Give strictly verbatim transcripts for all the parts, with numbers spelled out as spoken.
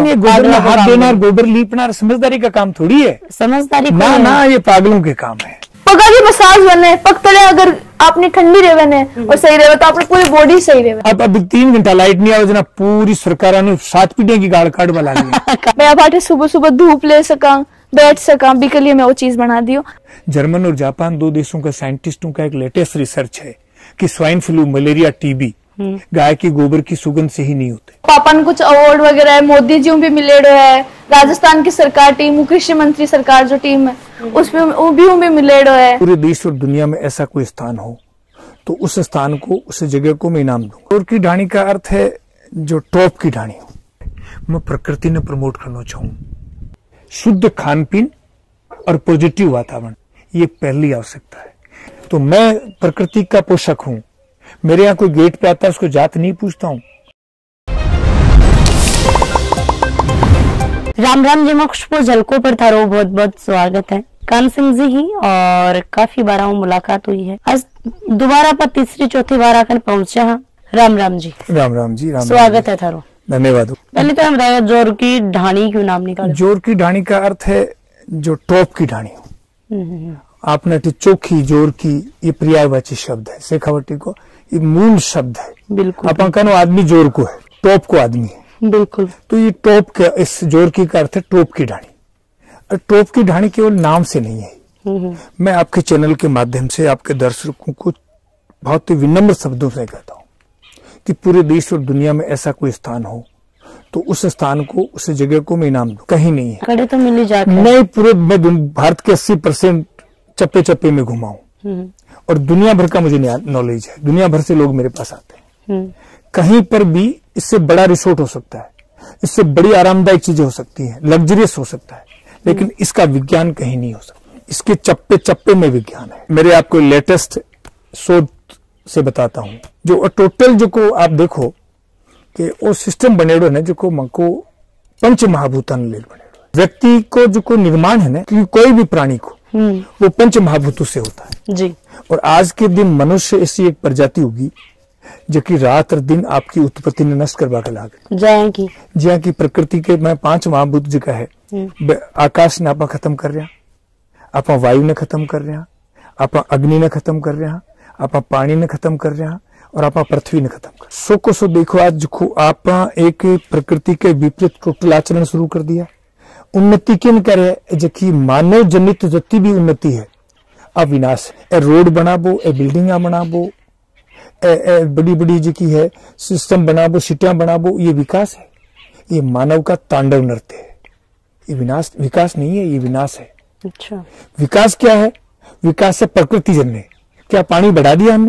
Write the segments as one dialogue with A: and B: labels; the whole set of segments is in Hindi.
A: नहीं, ये गोबर में हाथ देना और गोबर लीपना समझदारी का काम थोड़ी है।
B: समझदारी
A: ना ना, ये पागलों के काम है।
C: पगा की मसाज बने पग तले अगर आपने ठंडी रेवे ने और सही रेवे तो आपने पूरी बॉडी सही रेवे।
A: अब अब तीन घंटा लाइट नहीं आवे जना पूरी सरकार ने सात पीढ़ियों की गाड़ काट बना ली।
C: मैं अब आटे सुबह सुबह धूप ले सका बैठ सका भी के लिए मैं वो चीज बना दी हूँ।
A: जर्मन और जापान दो देशों का साइंटिस्टों का एक लेटेस्ट रिसर्च है कि स्वाइन फ्लू, मलेरिया, टीबी गाय की गोबर की सुगंध से ही नहीं होते।
C: पापा ने कुछ अवार्ड वगैरह है, मोदी जी भी मिले है, राजस्थान की सरकार टीम, कृषि मंत्री सरकार जो टीम है उसमें वो भी भी मिले है।
A: पूरे देश और दुनिया में ऐसा कोई स्थान हो तो उस स्थान को, उस जगह को मैं इनाम दूं। टॉप की ढाणी का अर्थ है जो टॉप की ढाणी हो। मैं प्रकृति ने प्रमोट करना चाहूँ। शुद्ध खान पीन और पॉजिटिव वातावरण, ये पहली आवश्यकता है। तो मैं प्रकृति का पोषक हूँ। मेरे यहाँ कोई गेट पे आता है उसको जात नहीं पूछता हूँ।
B: राम राम जी, मोक्षपुर जलको पर थारो बहुत बहुत स्वागत है। कान सिंह जी ही और काफी बार मुलाकात हुई है। आज दोबारा पर तीसरी चौथी बार आकर पहुंचे हैं। राम राम जी।
A: राम राम जी। राम
B: स्वागत है थारो।
A: धन्यवाद।
B: पहले तो हम बताया जोर की ढाणी क्यों नाम निकाला?
A: जोर की ढाणी का अर्थ है जो टॉप की ढाणी हो। आपने चोखी, जोर की, ये पर्यायवाची शब्द है। शेखावटी को ये मूल शब्द है।
B: बिल्कुल।
A: अपन कहनो आदमी जोर को है, टॉप को आदमी है।
B: बिल्कुल।
A: तो ये टॉप का, इस जोर की का अर्थ है टॉप की ढाणी। और टॉप की ढाणी केवल नाम से नहीं है। मैं आपके चैनल के माध्यम से आपके दर्शकों को बहुत ही विनम्र शब्दों से कहता हूँ कि पूरे देश और दुनिया में ऐसा कोई स्थान हो तो उस स्थान को, उस जगह को मैं इनाम दूं। कहीं नहीं है।
B: कड़े तो मिली जाते।
A: मैं पूरे मैं भारत के अस्सी परसेंट चप्पे चप्पे में घुमा हूँ और दुनिया भर का मुझे नॉलेज है। दुनिया भर से लोग मेरे पास आते हैं। कहीं पर भी इससे बड़ा रिसोर्ट हो सकता है, इससे बड़ी आरामदायक चीजें हो सकती हैं, लग्जरियस हो सकता है, लेकिन इसका विज्ञान कहीं नहीं हो सकता। इसके चप्पे चप्पे में विज्ञान है। मेरे आपको लेटेस्ट शोध से बताता हूँ। जो टोटल जो को आप देखो कि वो सिस्टम बनेड़ो है जो को मको पंच महाभूतन लेल बनेड़ो। व्यक्ति को जो को निर्माण है ना कि कोई भी प्राणी को वो पंच महाभूतों से होता है
B: जी।
A: और आज के दिन मनुष्य ऐसी एक प्रजाति होगी जो कि रात और दिन आपकी उत्पत्ति ने नष्ट करवा के लागे
B: जहाँ की
A: जहाँ की प्रकृति के मैं पांच महाभूत जगह है। आकाश ने आप खत्म कर रहा, आप वायु ने खत्म कर रहा, आप अग्नि ने खत्म कर रहा, आप पानी ने खत्म कर रहा और आप पृथ्वी ने खत्म कर। सो को सो देखो आज आप एक प्रकृति के विपरीत टोटल आचरण शुरू कर दिया। उन्नति किन करे जबकि मानव जनित जति भी उन्नति है अब विनाश है। ए रोड बनाबो, ए बिल्डिंगा बनाबो, ए, ए बड़ी बड़ी जी की है सिस्टम बनाबो, सिटियां बनाबो, ये विकास है। ये मानव का तांडव नृत्य है। ये विनाश, विकास नहीं है, ये विनाश है।
B: अच्छा।
A: विकास क्या है? विकास है प्रकृति जन्य। क्या पानी बढ़ा दिया हमने?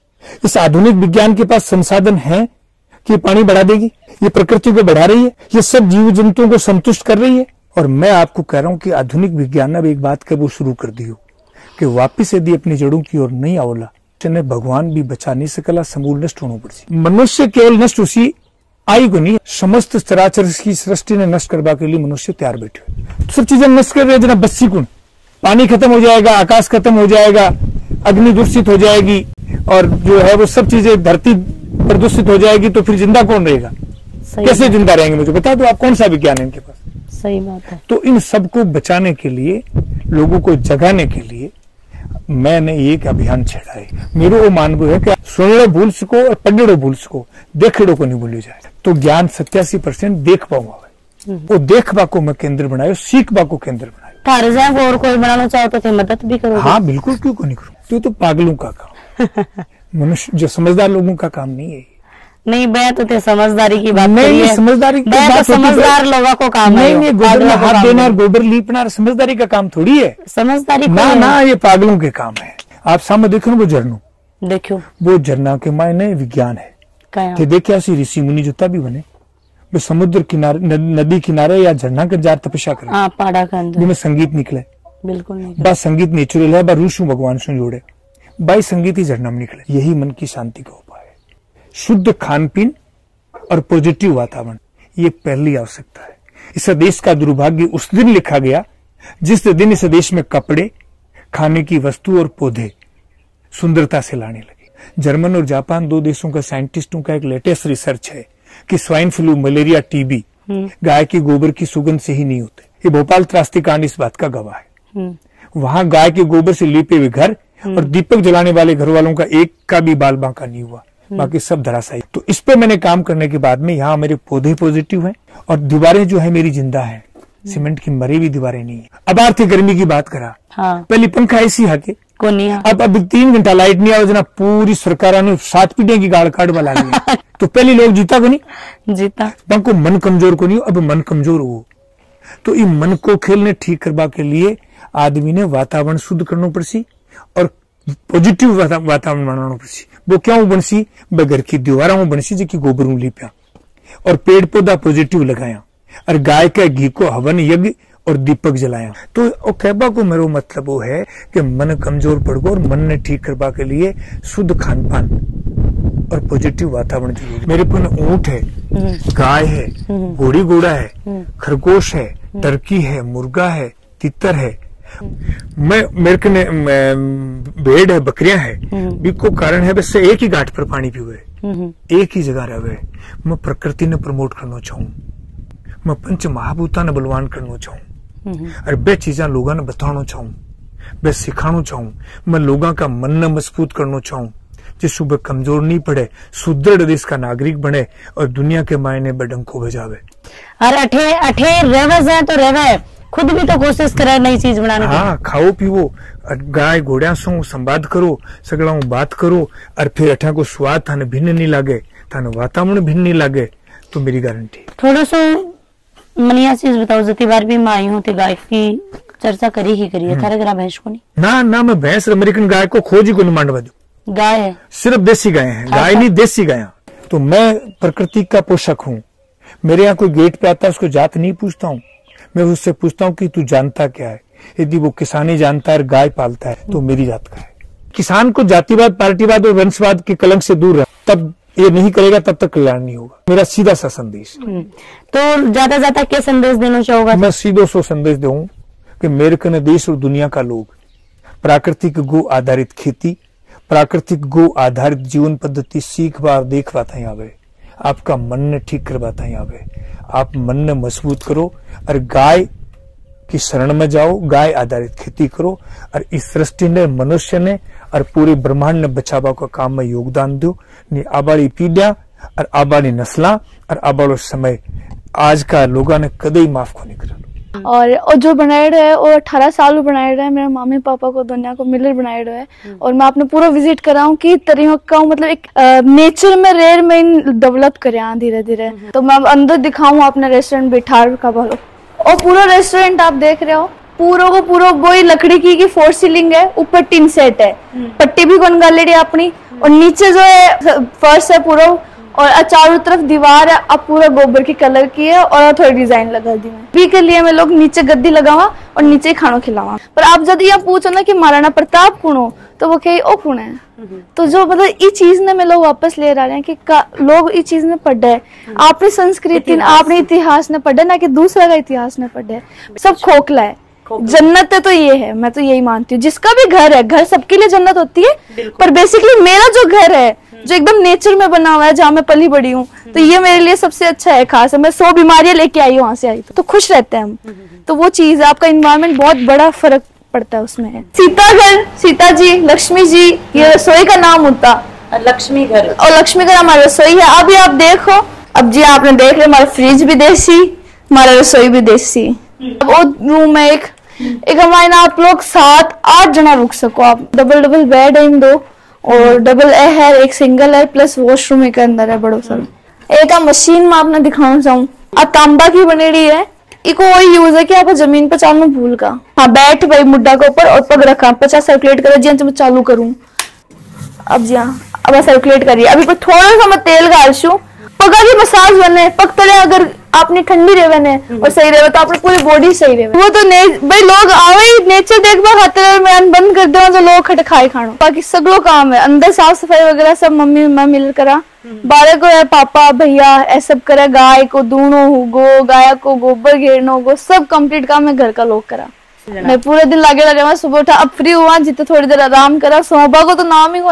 A: इस आधुनिक विज्ञान के पास संसाधन है कि पानी बढ़ा देगी? ये प्रकृति को बढ़ा रही है, ये सब जीव जंतुओं को संतुष्ट कर रही है। और मैं आपको कह रहा हूं कि आधुनिक विज्ञान ने अब एक बात का वो शुरू कर दी हो कि वापिस यदि अपनी जड़ों की ओर नहीं आवला ने भगवान भी बचा नहीं सकला, समूल नष्ट होना पड़ी। मनुष्य केवल नष्ट उसी आई को नहीं, समस्त चराचर की सृष्टि ने नष्ट करवा के लिए मनुष्य तैयार बैठे हुए। सब चीजें नष्ट कर रहे जना बस्सी कुण, पानी खत्म हो जाएगा, आकाश खत्म हो जाएगा, अग्नि दूषित हो जाएगी और जो है वो सब चीजें धरती प्रदूषित हो जाएगी। तो फिर जिंदा कौन रहेगा? कैसे जिंदा रहेंगे? मुझे बता दो आप, कौन सा विज्ञान है इनके पास?
B: सही बात है।
A: तो इन सबको बचाने के लिए, लोगों को जगाने के लिए मैंने एक अभियान छेड़ा है। मेरा वो मानव है कि सुनड़ो भूल सको और पढ़ो भूल सको, देखड़ो को नहीं भूली जाए। तो ज्ञान सत्यासी परसेंट देख पाऊंगा। वो देखबा को मैं केंद्र बनायो, सीखबा को केंद्र बनायो।
B: थारे जहाँ और कोई बनाना चाहो तो मदद भी करो।
A: हाँ बिल्कुल, क्यों को नहीं करूँ। तो, तो पागलों का काम मनुष्य, जो समझदार लोगों का काम नहीं है।
B: नहीं मैं तो ते समझदारी की बात
A: नहीं, नहीं समझदारी की बात,
B: तो समझदार लोगों को काम
A: नहीं, है। नहीं गोबर में हाथ देना और गोबर लीपना समझदारी का काम थोड़ी है।
B: समझदारी
A: ना ना, ये पागलों के काम है। आप सामने देखो ना वो झरनों,
B: देखो वो
A: झरना के मायने विज्ञान है। तो देखिए ऐसी ऋषि मुनि जोता भी बने, वो समुद्र किनारे, नदी किनारे या झरना के जार तपस्या करे।
B: हाँ, पहाड़ा के अंदर
A: जिसमें संगीत निकले। बिल्कुल
B: निकले।
A: बस संगीत नेचुरल है, बस ऋषि भगवान से जोड़े, बाई संगीत ही झरना में निकले। यही मन की शांति का उपाय है। शुद्ध खान पीन और पॉजिटिव वातावरण, ये पहली आवश्यकता है। इस देश का दुर्भाग्य उस दिन लिखा गया जिस दिन इस देश में कपड़े, खाने की वस्तु और पौधे सुंदरता से लाने लगे। जर्मन और जापान दो देशों का साइंटिस्टों का एक लेटेस्ट रिसर्च है कि स्वाइन फ्लू, मलेरिया, टीबी गाय के गोबर की सुगंध से ही नहीं होते। ये भोपाल त्रासदी कांड इस बात का गवाह है। वहां गाय के गोबर से लिपे हुए घर और दीपक जलाने वाले घर वालों का एक का भी बाल बांका नहीं हुआ, बाकी सब धराशायी। तो इस पे मैंने काम करने के बाद में यहाँ मेरे पौधे पॉजिटिव हैं और दीवारें जो है मेरी जिंदा है, सीमेंट की मरी हुई दीवारें नहीं है। अब आर्थिक गर्मी की बात करा, हाँ। पहले पंखा ऐसी हके
B: को नहीं है।
A: अब अब तीन घंटा लाइट नहीं आवे जना पूरी सरकार ने सात पीढ़ियों की गाड़ काट बना ली। तो पहले लोग जीता को नहीं
B: जीता
A: को मन कमजोर को नहीं, अब मन कमजोर हो। तो इन मन को खेलने ठीक करवा के लिए आदमी ने वातावरण शुद्ध करना पड़सी और पॉजिटिव वातावरण बनाना पड़सी। वो क्या बनसी, घर की दीवारों बनसी जो गोबरों लिप्या और पेड़ पौधा पॉजिटिव लगाया और गाय के घी को हवन यज्ञ और दीपक जलाया। तो कहबा को मेरा मतलब वो है कि मन कमजोर पड़ गो और मन ने ठीक करवा के लिए शुद्ध खान पान और पॉजिटिव वातावरण जरूरी। मेरे पास ऊंट है, गाय है, घोड़ी घोड़ा है, खरगोश है, टर्की है, मुर्गा है, तितर है, मैं मेरे को भेड़ है, बकरियां है। बिको कारण है बस एक ही घाट पर पानी पीवे, एक ही जगह रहे। मैं प्रकृति ने प्रमोट करना चाहूँ, मैं पंच महाभूता ने बलवान करना चाहूँ और बे चीजा लोगों ने बताना चाहूँ, बे सिखाना चाहूँ। मैं लोगों का मन न मजबूत करना चाहूँ जिस सुबह कमजोर नहीं पड़े, सुदृढ़ देश का नागरिक बने और दुनिया के मायने बडंको बजावे।
B: और अठे अठे रेवे जाए तो रेवे, खुद भी तो कोशिश करे नई चीज बनाने की।
A: हाँ, खाओ पीवो, गाय घोड़िया सो संवाद करो, सगला बात करो और फिर अठा को स्वाद थाने भिन्न नहीं लागे, थाने वातावरण भिन्न नहीं लागे तो मेरी गारंटी।
B: थोड़ा सो मनिया चीज बताओ, जती बार भी मैं आई हूँ तो गाय की चर्चा करी ही करी है, थारे घर भैंस को नहीं? ना
A: ना, मैं भैंस अमेरिकन गाय को खोज ही को नहीं मांडवा दू।
B: गाय है,
A: सिर्फ देसी गाय है, गाय नहीं देसी गाय। तो मैं प्रकृति का पोषक हूँ। मेरे यहाँ कोई गेट पे आता है उसको जात नहीं पूछता हूँ, मैं उससे पूछता हूँ कि तू जानता क्या है। यदि वो किसानी जानता है और गाय पालता है तो मेरी जात का है। किसान को जातिवाद, पार्टीवाद और वंशवाद के कलंक से दूर रहे, तब ये नहीं करेगा तब तक कल्याण नहीं होगा। मेरा सीधा सा संदेश।
B: तो ज्यादा ज्यादा क्या संदेश देना चाहोगा?
A: मैं सीधो सो संदेश दूं कि मेरे कने देश और दुनिया का लोग प्राकृतिक गो आधारित खेती, प्राकृतिक गो आधारित जीवन पद्धति सीख बार देख पाता ही आवे, आपका मन ने ठीक करवाता ही आवे। आप मन ने मजबूत करो और गाय की शरण में जाओ, गाय आधारित खेती करो और इस सृष्टि ने, मनुष्य ने और पूरे ब्रह्मांड ने बचावा का काम में योगदान दो। आबाड़ी पीढ़िया और आबाड़ी नस्ला और आबाड़ो समय आज का लोगों ने कदे माफ को नहीं करा।
C: और और जो बनाए रहे वो अठारह साल बनाए रहे मेरे मम्मी पापा को दुनिया को मिलर बनाए रहे और मैं आपने पूरा विजिट करा हूँ कि तरीका मतलब एक नेचर में रेयर में डेवलप करे धीरे धीरे। तो मैं अंदर दिखाऊं अपने रेस्टोरेंट बिठार का बोलो और पूरा रेस्टोरेंट आप देख रहे हो पूरा को पूरा वही लकड़ी की की फोर सीलिंग है, ऊपर टिन सेट है, पट्टी भी कौन गालेडी अपनी और नीचे जो है फर्श है पूरा और चारों तरफ दीवार है, अब पूरा गोबर की कलर की है और थोड़ी डिजाइन लगा दी मैं भी के लिए मैं लोग नीचे गद्दी लगावा और नीचे ही खाना खिलावा। पर आप जब ये पूछो ना कि महाराणा प्रताप कौन हो तो वो कही ओ कौन है। तो जो मतलब ये चीज ने मैं लोग वापस ले रहे हैं कि लोग ये चीज ने पढ़ा है, आपने संस्कृति आपने इतिहास ने पढ़ा ना कि दूसरा का इतिहास ने पढ़ा है। सब खोखला है, जन्नत है तो ये है, मैं तो यही मानती हूँ। जिसका भी घर है, घर सबके लिए जन्नत होती है, पर बेसिकली मेरा जो घर है जो एकदम नेचर में बना हुआ है जहाँ मैं पली बड़ी हूँ तो ये मेरे लिए सबसे अच्छा है, खास है। मैं सौ बीमारियां लेके आई हूँ वहां से आई तो, तो खुश रहते हैं हम। तो वो चीज है, आपका इन्वायरमेंट बहुत बड़ा फर्क पड़ता है उसमें है। सीता घर, सीता जी, लक्ष्मी जी, ये रसोई का नाम होता
B: लक्ष्मी घर
C: और लक्ष्मी घर हमारा रसोई है। अभी आप देखो, अब जी आपने देख लिया हमारा फ्रिज भी देसी, हमारा रसोई भी देसी। वो रूम है एक एक हमारे ना आप लोग सात आठ जना रुक सको, आप डबल डबल बेड है इन दो और डबल ए है, एक सिंगल है, प्लस वॉशरूम एक अंदर है बड़ो सारा। एक मशीन में आपने दिखाना चाहूँ तांबा की बनेड़ी है, इको वही यूज है कि आप जमीन पर चालू भूल का हाँ बैठ भाई मुड्डा के ऊपर और पग रखा पचास सर्कुलेट करे जी मैं चालू करूँ। अब जी हाँ अब सर्कुलेट करिए, अभी पर थोड़ा सा मैं तेल गालशू पगा की मसाज बने, पग तले अगर आपने ठंडी रेवे ने और सही रहे तो आपने पूरी बॉडी सही रहे। वो तो भाई लोग आवे नेचर देखबा खातिर मैं बंद कर दे तो लोग खट खाए खानो, बाकी सगलो काम है अंदर साफ सफाई वगैरह सब मम्मी मैं मिल करा, बारह को है पापा भैया ऐसा सब करे, गाय को दूनो होगो, गाय को गोबर घेरना होगो, सब कंप्लीट काम है घर का लोग करा। मैं पूरे दिन लगे रहा, सुबह उठा अब फ्री हुआ जितने थोड़ी देर आराम करा, सोबा को तो नाम ही को नहीं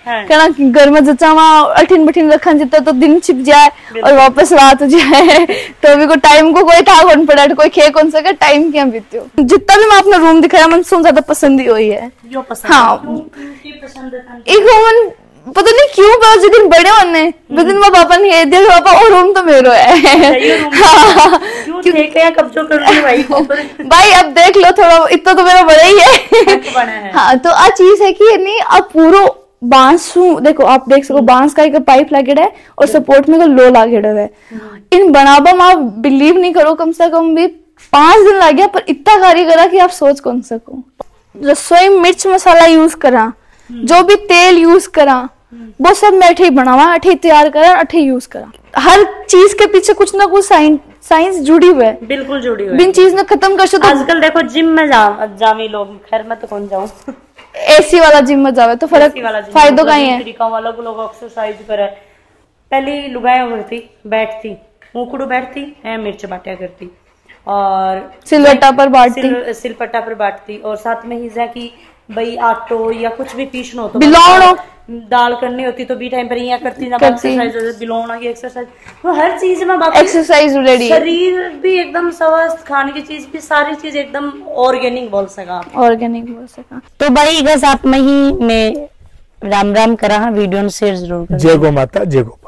B: हाँ।
C: कहना कि घर में जचा वहाँ अठिन बठिन रखन जितना तो दिन छिप जाए और वापस रात हो जाए तो अभी को टाइम को कोई था कौन पड़ा कोई खे कौन सके टाइम क्या बीत्यो। जितना भी मैं अपना रूम दिखाया मन सुन ज्यादा पसंद ही हुई है।
B: यो पसंद
C: हाँ एक मन पता नहीं क्यों पर जिस दिन बड़े होने उस दिन मेरे पापा ने कह दिया पापा वो रूम तो मेरो है। हाँ,
B: क्यों कब्जो कर ली भाई को
C: भाई अब देख लो थोड़ा इतना तो मेरा बड़ा ही है, है। हाँ तो आ चीज है कि नहीं अब पूरा बांस देखो आप देख सको बांस का एक पाइप लागेड़ा है और सपोर्ट में लो लागेड़ा है। इन बनाबा में आप बिलीव नहीं करो कम से कम भी पांच दिन लग गया पर इतना कार्य करा कि आप सोच कौन सको। रसोई मिर्च मसाला यूज करा जो भी तेल यूज करा वो सब मैं अठे बनावा अठे तैयार करा अठे यूज करा। हर चीज के पीछे कुछ ना कुछ साइंस साइंस जुड़ी हुई है, बिल्कुल जुड़ी हुई है। बिन चीज ने खत्म कर तो
B: आजकल देखो जिम में जा जावी लोग, खैर मैं तो कौन जाऊं
C: एसी वाला जिम में जावे तो फर्क फायदो का ही है।
B: तरीका अलग लोग एक्सरसाइज करे। पहली लुगाया करती बैठती मुकुड़ो बैठती है मिर्च बांटा करती और
C: सिलपट्टा पर बांटती
B: सिलपट्टा पर बांटती और साथ में ही की भाई आटो या कुछ भी पीसना हो तो
C: बिलौणो
B: दाल करनी होती तो बी टाइम पर यहाँ करती ना एक्सरसाइज बिलौना की एक्सरसाइज वो हर चीज में
C: एक्सरसाइज रेडी
B: शरीर भी एकदम स्वस्थ खाने की चीज भी सारी चीज एकदम ऑर्गेनिक बोल सका
C: ऑर्गेनिक बोल सका।
B: तो भाई इस आप में ही मैं राम राम करा वीडियो शेयर जरूर
A: जय गो माता जय गो।